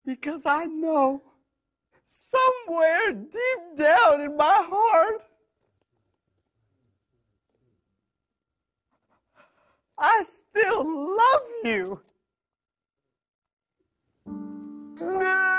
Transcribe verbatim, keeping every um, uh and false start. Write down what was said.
Because I know somewhere deep down in my heart, I still love you.